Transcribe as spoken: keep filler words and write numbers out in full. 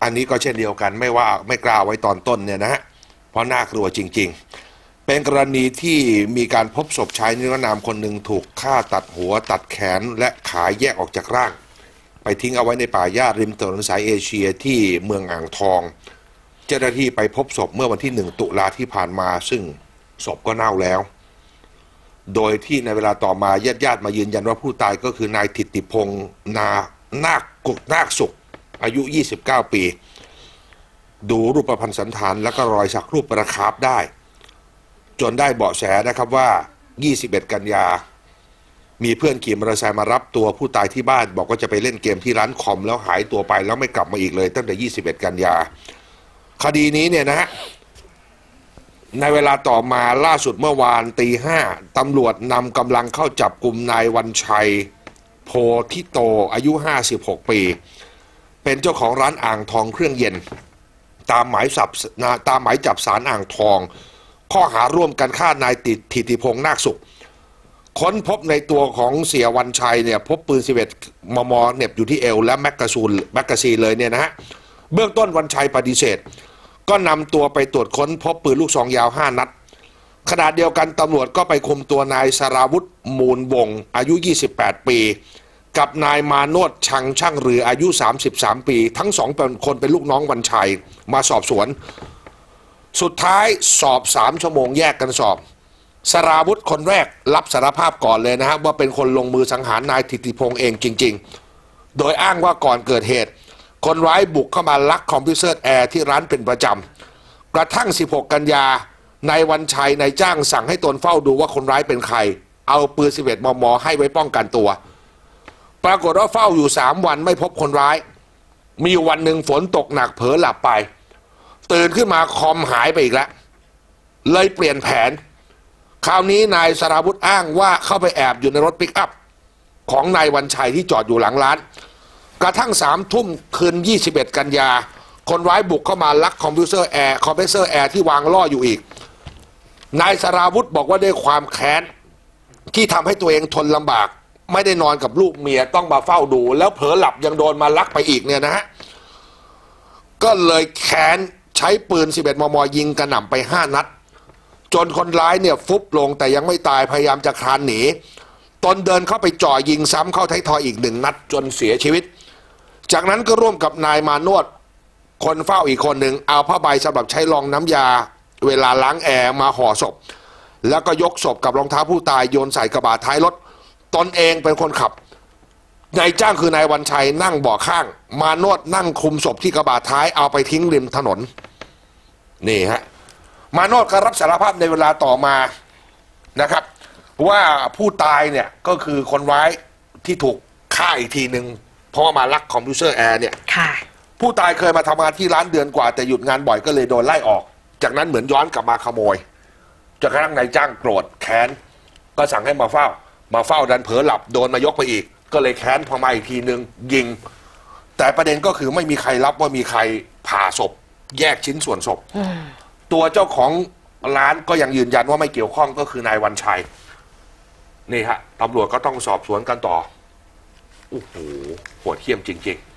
อันนี้ก็เช่นเดียวกันไม่ว่าไม่กล้าไว้ตอนต้นเนี่ยนะฮะเพราะน่ากลัวจริงๆเป็นกรณีที่มีการพบศพชายนิรนามคนหนึ่งถูกฆ่าตัดหัวตัดแขนและขาแยกออกจากร่างไปทิ้งเอาไว้ในป่าหญ้าริมถนนสายเอเชียที่เมืองอ่างทองเจ้าหน้าที่ไปพบศพเมื่อวันที่หนึ่งตุลาที่ผ่านมาซึ่งศพก็เน่าแล้วโดยที่ในเวลาต่อมาญาติญาติมายืนยันว่าผู้ตายก็คือนายถิติพงษ์นานาคกุกนาคสุขอายุยี่สิบเก้าปีดูรูปพรรณสันฐานและก็รอยสักรูปประคาบได้จนได้เบาะแสนะครับว่ายี่สิบเอ็ดกันยามีเพื่อนขี่มอเตอร์ไซค์มารับตัวผู้ตายที่บ้านบอกว่าจะไปเล่นเกมที่ร้านคอมแล้วหายตัวไปแล้วไม่กลับมาอีกเลยตั้งแต่ยี่สิบเอ็ดกันยาคดีนี้เนี่ยนะฮะในเวลาต่อมาล่าสุดเมื่อวานตีห้าตำรวจนำกำลังเข้าจับกลุ่มนายวันชัยโพธิโตอายุห้าสิบหกปีเป็นเจ้าของร้านอ่างทองเครื่องเย็นตามหมายจับตามหมายจับศาลอ่างทองข้อหาร่วมกันฆ่านายติถิติพงษ์นาคสุขค้นพบในตัวของเสียวันชัยเนี่ยพบปืนสิบเอ็ดมมเหน็บอยู่ที่เอวและแมกกาซูนแมกกาซีนเลยเนี่ยนะฮะเบื้องต้นวันชัยปฏิเสธก็นำตัวไปตรวจค้นพบปืนลูกซองยาวห้านัดขณะเดียวกันตำรวจก็ไปคุมตัวนายสราวุธมูลวงศ์อายุยี่สิบแปดปีกับนายมาโนดชังช่างเรืออายุสามสิบสามปีทั้งสองเป็นคนเป็นลูกน้องวันชัยมาสอบสวนสุดท้ายสอบสามชั่วโมงแยกกันสอบสราวุธคนแรกรับสารภาพก่อนเลยนะฮะว่าเป็นคนลงมือสังหารนายถิติพงษ์เองจริงๆโดยอ้างว่าก่อนเกิดเหตุคนร้ายบุกเข้ามาลักคอมพิวเตอร์แอร์ที่ร้านเป็นประจำกระทั่งสิบหกกันยานายวันชัยนายจ้างสั่งให้ตนเฝ้าดูว่าคนร้ายเป็นใครเอาปืนสิบเอ็ดมมให้ไว้ป้องกันตัวปรากฏว่าเฝ้าอยู่สามวันไม่พบคนร้ายมีวันหนึ่งฝนตกหนักเผลอหลับไปตื่นขึ้นมาคอมหายไปอีกแล้วเลยเปลี่ยนแผนคราวนี้นายสราวุธอ้างว่าเข้าไปแอบอยู่ในรถปิกอัพของนายวันชัยที่จอดอยู่หลังร้านกระทั่งสามทุ่มคืนยี่สิบเอ็ดกันยาคนร้ายบุกเข้ามาลักคอมพิวเตอร์แอร์คอมเพรสเซอร์แอร์ที่วางล่ออยู่อีกนายสราวุธบอกว่าด้วยความแค้นที่ทำให้ตัวเองทนลำบากไม่ได้นอนกับลูกเมียต้องมาเฝ้าดูแล้วเผลอหลับยังโดนมาลักไปอีกเนี่ยนะฮะก็เลยแค้นใช้ปืนสิบเอ็ดมมยิงกระหน่ำไปห้านัดจนคนร้ายเนี่ยฟุบลงแต่ยังไม่ตายพยายามจะคลานหนีตนเดินเข้าไปจ่อยิงซ้ำเข้าท้ายทอยอีกหนึ่งนัดจนเสียชีวิตจากนั้นก็ร่วมกับนายมาโนดคนเฝ้าอีกคนหนึ่งเอาผ้าใบสำหรับใช้รองน้ำยาเวลาล้างแอร์มาห่อศพแล้วก็ยกศพกับรองเท้าผู้ตายโยนใส่กระบะท้ายรถตนเองเป็นคนขับนายจ้างคือนายวันชัยนั่งเบาะข้างมาโนดนั่งคุมศพที่กระบะท้ายเอาไปทิ้งริมถนนนี่ฮะมาโนดก็รับสารภาพในเวลาต่อมานะครับว่าผู้ตายเนี่ยก็คือคนร้ายที่ถูกฆ่าอีกทีหนึ่งเพราะว่ามาลักคอมพิวเตอร์แอร์เนี่ยผู้ตายเคยมาทำงานที่ร้านเดือนกว่าแต่หยุดงานบ่อยก็เลยโดนไล่ออกจากนั้นเหมือนย้อนกลับมาขโมยจนกระทั่งนายจ้างโกรธแค้นก็สั่งให้มาเฝ้ามาเฝ้าดันเผลอหลับโดนมายกไปอีกก็เลยแค้นพอมาอีกทีหนึ่งยิงแต่ประเด็นก็คือไม่มีใครรับว่ามีใครผ่าศพแยกชิ้นส่วนศพตัวเจ้าของร้านก็ยังยืนยันว่าไม่เกี่ยวข้องก็คือนายวันชัยนี่ฮะตำรวจก็ต้องสอบสวนกันต่อโอ้โหโหดเหี้ยมจริงๆ